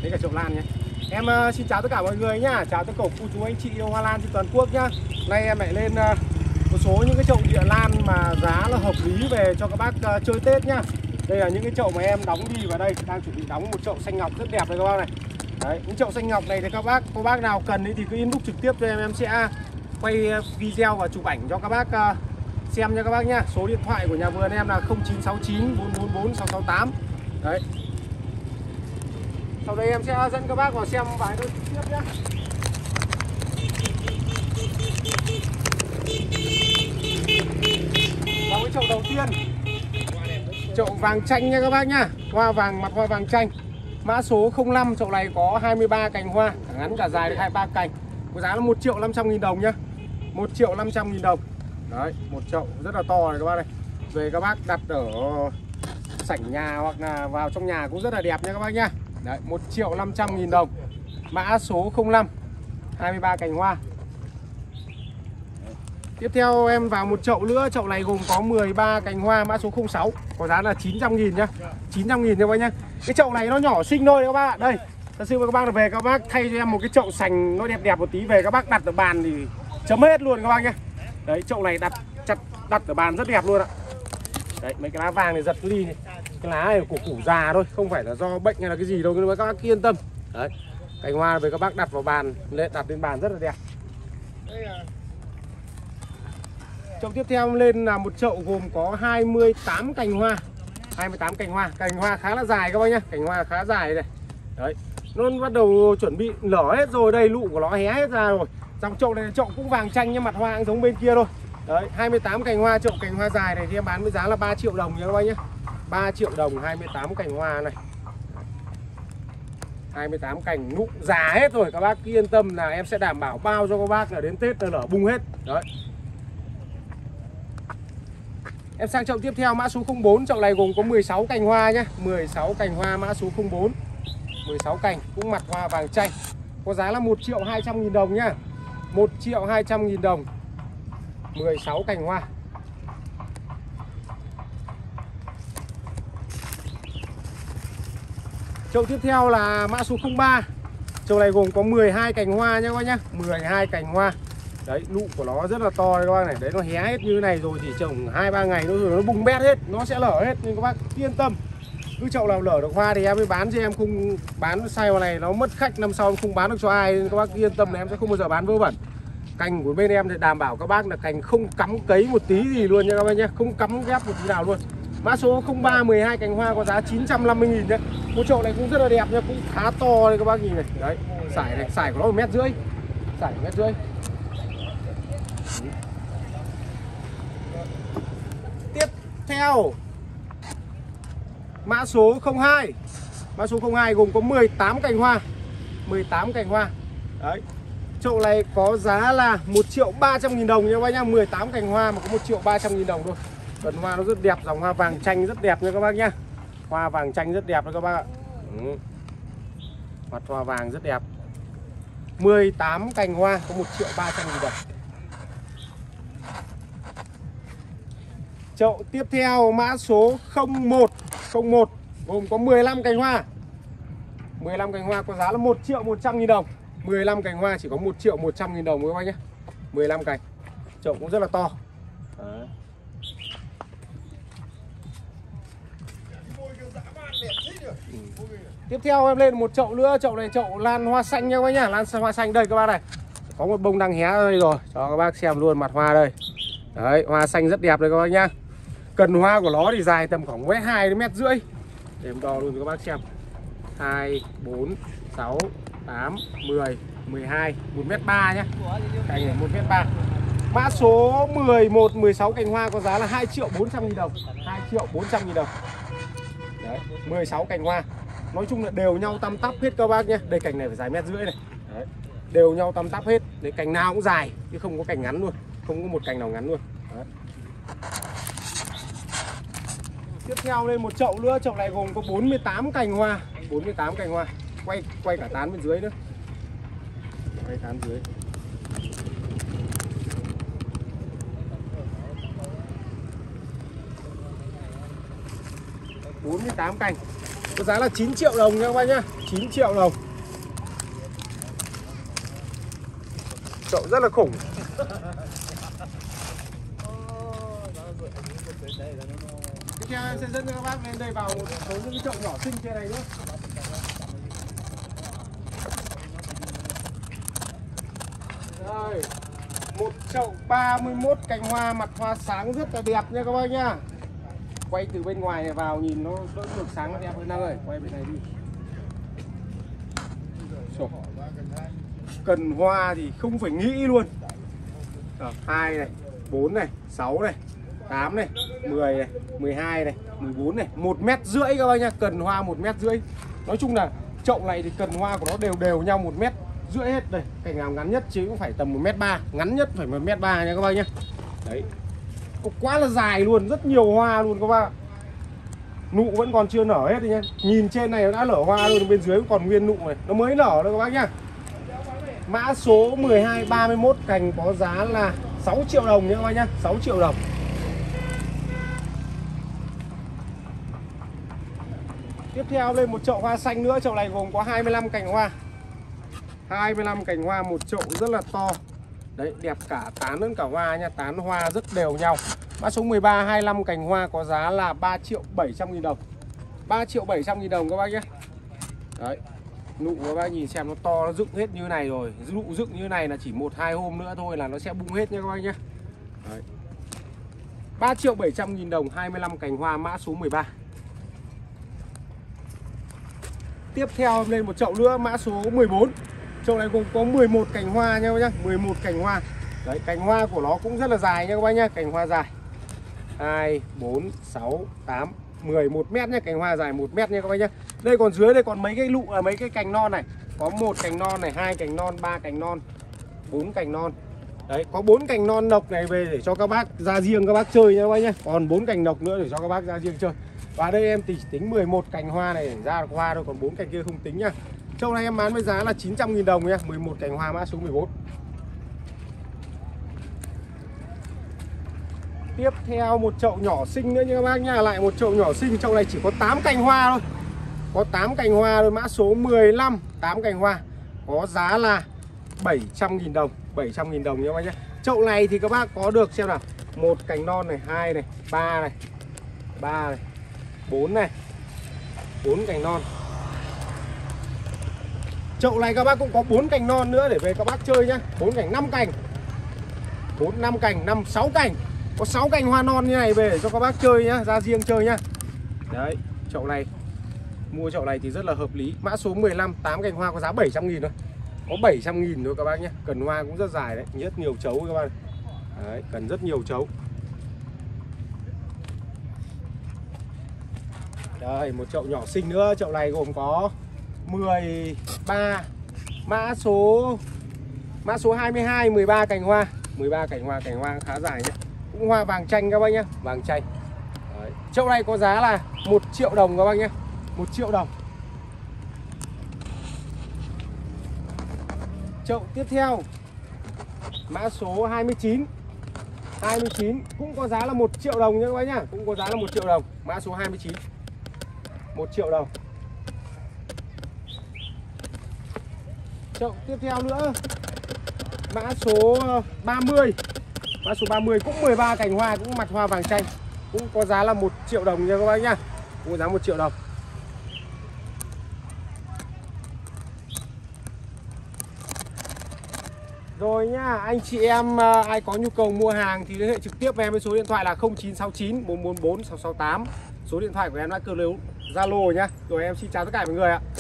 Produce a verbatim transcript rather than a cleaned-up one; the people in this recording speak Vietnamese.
đấy cả chậu lan nhé. Em uh, xin chào tất cả mọi người nhá, chào tất cả cô chú anh chị yêu hoa lan trên toàn quốc nhá. Nay em lại lên uh, một số những cái chậu địa lan mà giá là hợp lý về cho các bác uh, chơi Tết nhá. Đây là những cái chậu mà em đóng đi vào đây, đang chuẩn bị đóng một chậu xanh ngọc rất đẹp đây các bác này. Đấy, những chậu xanh ngọc này thì các bác, các bác nào cần thì cứ inbox trực tiếp cho em, em sẽ quay video và chụp ảnh cho các bác uh, xem nha các bác nhá. Số điện thoại của nhà vườn em là không chín sáu chín bốn bốn bốn sáu sáu tám. Đấy. Sau đây em sẽ dẫn các bác vào xem vài đôi tiếp nhé. Vào cái chậu đầu tiên, chậu vàng chanh nha các bác nhá. Hoa vàng, mặt hoa vàng chanh, mã số không năm. Chậu này có hai mươi ba cành hoa, cả ngắn cả dài được hai mươi ba cành. Có giá là một triệu năm trăm nghìn đồng nhá. một triệu năm trăm nghìn đồng. Đấy, một chậu rất là to này các bác này. Về các bác đặt ở sảnh nhà hoặc là vào trong nhà cũng rất là đẹp nha các bác nhá. Đấy, một triệu năm trăm nghìn đồng. Mã số không năm, hai mươi ba cành hoa. Đấy. Tiếp theo em vào một chậu nữa. Chậu này gồm có mười ba cành hoa, mã số không sáu. Có giá là chín trăm nghìn nhá. chín trăm nghìn các bác nhá. Cái chậu này nó nhỏ xinh thôi các bác ạ. Đây, thật sự các bác là về các bác thay cho em một cái chậu sành nó đẹp đẹp một tí, về các bác đặt ở bàn thì chấm hết luôn các bác nhá. Đấy, chậu này đặt chặt đặt ở bàn rất đẹp luôn ạ. Đấy, mấy cái lá vàng này giật ly này. Cái lá này của củ già thôi, không phải là do bệnh hay là cái gì đâu, nhưng các bác yên tâm. Đấy, cành hoa với các bác đặt vào bàn, đặt lên bàn rất là đẹp. Chậu tiếp theo lên là một chậu gồm có hai mươi tám cành hoa. hai mươi tám cành hoa, cành hoa khá là dài các bác nhá, cành hoa khá dài này. Đấy, nó bắt đầu chuẩn bị lở hết rồi, đây lụ của nó hé hết ra rồi. Dòng chậu này chậu cũng vàng chanh nhưng mặt hoa cũng giống bên kia thôi. Đấy, hai mươi tám cành hoa, chậu cành hoa dài này thì em bán với giá là ba triệu đồng nha các bác nhé. ba triệu đồng hai mươi tám cành hoa này. hai mươi tám cành nụ già hết rồi, các bác yên tâm là em sẽ đảm bảo bao cho các bác là đến Tết là nở bung hết. Đấy. Em sang chậu tiếp theo mã số không bốn, chậu này gồm có mười sáu cành hoa nhé, mười sáu cành hoa mã số không bốn. mười sáu cành cũng mặt hoa vàng chanh. Có giá là một triệu hai trăm nghìn đồng nhá. một triệu hai trăm nghìn đồng. mười sáu cành hoa. Chậu tiếp theo là mã số không ba. Chậu này gồm có mười hai cành hoa nhá các bác nhá, mười hai cành hoa. Đấy, nụ của nó rất là to đấy các bác này. Đấy, nó hé hết như thế này rồi thì trồng hai ba ngày nó rồi nó bung bét hết, nó sẽ lở hết, nên các bác yên tâm. Cứ chậu nào lở được hoa thì em mới bán, chứ em không bán sai vào này nó mất khách, năm sau em không bán được cho ai, nên các bác yên tâm là em sẽ không bao giờ bán vớ vẩn. Cành của bên em thì đảm bảo các bác là cành không cắm cấy một tí gì luôn nha các bác nhé, không cắm ghép một tí nào luôn. Mã số không ba, mười hai cành hoa có giá chín trăm năm mươi nghìn đấy. Một chậu này cũng rất là đẹp nha, cũng khá to đây các bác nhìn này. Đấy, sải này, sải của nó một mét rưỡi, sải một mét rưỡi. Tiếp theo mã số không hai. Mã số không hai gồm có mười tám cành hoa, mười tám cành hoa. Đấy, chậu này có giá là một triệu ba trăm nghìn đồng nha các bác nhá. Mười tám cành hoa mà có một triệu ba trăm nghìn đồng thôi. Phần hoa nó rất đẹp, dòng hoa vàng chanh rất đẹp nha các bác nhá. Hoa vàng chanh rất đẹp đấy các bác ạ. Ừ. Mặt hoa vàng rất đẹp. mười tám cành hoa có một triệu ba trăm nghìn đồng. Chậu tiếp theo mã số không một. không một gồm có mười lăm cành hoa. mười lăm cành hoa có giá là một triệu một trăm nghìn đồng. mười lăm cành hoa chỉ có một triệu một trăm nghìn đồng các bác nhé. mười lăm cành. Chậu cũng rất là to. Đấy. Ừ. Tiếp theo em lên một chậu nữa. Chậu này chậu lan hoa xanh nha các bác nhá. Lan hoa xanh đây các bác này. Có một bông đang hé đây rồi. Cho các bác xem luôn mặt hoa đây. Đấy, hoa xanh rất đẹp đây các bác nhá. Cần hoa của nó thì dài tầm khoảng mét hai đến mét rưỡi. Để em đo luôn cho các bác xem. hai, bốn, sáu, tám, mười, mười hai, một mét ba nhá. Cành này một mét ba. Mã số mười một, mười sáu cành hoa có giá là hai triệu bốn trăm nghìn đồng. hai triệu bốn trăm nghìn đồng. Đấy, mười sáu cành hoa. Nói chung là đều nhau tăm tắp hết các bác nhé. Đây cành này phải dài mét rưỡi này. Đấy, đều nhau tăm tắp hết. Đấy, cành nào cũng dài chứ không có cành ngắn luôn. Không có một cành nào ngắn luôn. Đấy. Tiếp theo lên một chậu nữa. Chậu này gồm có bốn mươi tám cành hoa. bốn mươi tám cành hoa. Quay quay cả tán bên dưới nữa. Quay tán dưới. bốn mươi tám cành. Có giá là chín triệu đồng nha các bác nhá. chín triệu đồng. Chậu rất là khủng. Tiếp theo em sẽ dẫn các bác lên đây vào một số những cái chậu nhỏ xinh trên này nữa. Rồi, một chậu ba mươi mốt cành hoa, mặt hoa sáng rất là đẹp nha các bác nhá. Quay từ bên ngoài này vào nhìn nó đỡ được sáng nó đẹp hơn Năng ơi. Quay bên này đi. Rồi. Cần hoa thì không phải nghĩ luôn. hai này, bốn này, sáu này, tám này, mười này, mười hai này, mười bốn này, một mét rưỡi các bác nhá. Cần hoa một mét rưỡi. Nói chung là chậu này thì cần hoa của nó đều đều nhau một mét rưỡi hết. Đây, cành nào ngắn nhất chứ cũng phải tầm một mét ba, ngắn nhất phải một mét ba nha các bác nhá. Đấy, quá là dài luôn, rất nhiều hoa luôn các bác. Nụ vẫn còn chưa nở hết đi nhá. Nhìn trên này nó đã nở hoa luôn, bên dưới còn nguyên nụ này, nó mới nở thôi các bác nhá. Mã số mười hai ba mươi mốt cành có giá là sáu triệu đồng nhá các bác nhá, sáu triệu đồng. Tiếp theo lên một chậu hoa xanh nữa, chậu này gồm có hai mươi lăm cành hoa. hai mươi lăm cành hoa, một chậu rất là to. Đấy, đẹp cả tán lẫn cả hoa nha, tán hoa rất đều nhau. Mã số mười ba hai mươi lăm cành hoa có giá là ba triệu bảy trăm nghìn đồng. ba triệu bảy trăm nghìn đồng các bác nhé. Đấy, nụ các bác nhìn xem nó to, nó dựng hết như này rồi. Nụ dựng như này là chỉ một hai hôm nữa thôi là nó sẽ bung hết nha các bác nhé. Đấy, ba triệu bảy trăm nghìn đồng, hai mươi lăm cành hoa, mã số mười ba. Tiếp theo lên một chậu nữa, mã số mười bốn. Chậu này cũng có mười một cành hoa nha các bác nhá, mười một cành hoa. Đấy, cành hoa của nó cũng rất là dài nha các bác nhá, cành hoa dài. hai, bốn, sáu, tám, mười, một mét nhá, cành hoa dài một mét nha các bác nhá. Đây còn dưới đây còn mấy cái lụ, à, mấy cái cành non này. Có một cành non này, hai cành non, ba cành non, bốn cành non. Đấy, có bốn cành non nọc này về để cho các bác ra riêng các bác chơi nha các bác nhá. Còn bốn cành nọc nữa để cho các bác ra riêng chơi. Và đây em chỉ tính mười một cành hoa này để ra được hoa thôi, còn bốn cành kia không tính nhá. Chậu này em bán với giá là chín trăm nghìn đồng nhá, mười một cành hoa, mã số mười bốn. Tiếp theo một chậu nhỏ xinh nữa nha các bác nhá, lại một chậu nhỏ xinh, chậu này chỉ có tám cành hoa thôi. Có tám cành hoa thôi, mã số mười lăm, tám cành hoa. Có giá là bảy trăm nghìn đồng, bảy trăm nghìn đồng nha các bác nhá. Chậu này thì các bác có được xem nào, một cành non này, hai này, ba này, ba này, bốn này, bốn cành non. Chậu này các bác cũng có bốn cành non nữa để về các bác chơi nhá. bốn cành, năm cành. bốn, năm cành, năm, sáu cành. Có sáu cành hoa non như này về để cho các bác chơi nhá, ra riêng chơi nhá. Đấy, chậu này mua chậu này thì rất là hợp lý. Mã số mười lăm, tám cành hoa có giá bảy trăm nghìn thôi. Có bảy trăm nghìn thôi các bác nhé. Cần hoa cũng rất dài đấy, rất nhiều chấu các bác. Đấy, cần rất nhiều chấu. Đây, một chậu nhỏ xinh nữa, chậu này gồm có mười ba, mã số mã số hai mươi hai, mười ba cành hoa, mười ba cành hoa, cành hoa khá dài nhé. Cũng hoa vàng chanh các bác nhé, vàng chanh. Đấy, chậu này có giá là một triệu đồng các bác nhé, một triệu đồng. Chậu tiếp theo mã số hai mươi chín, hai mươi chín cũng có giá là một triệu đồng nha các bác nhá, cũng có giá là một triệu đồng, mã số hai mươi chín, một triệu đồng. Chậu tiếp theo nữa mã số ba mươi, mã số ba mươi cũng mười ba cành hoa, cũng mặt hoa vàng chanh, cũng có giá là một triệu đồng nha các bác nhá, cũng có giá một triệu đồng. Rồi nhá, anh chị em ai có nhu cầu mua hàng thì liên hệ trực tiếp với em với số điện thoại là không chín sáu chín bốn bốn bốn sáu sáu tám. Số điện thoại của em đã cơ lưu Zalo nhá. Rồi em xin chào tất cả mọi người ạ.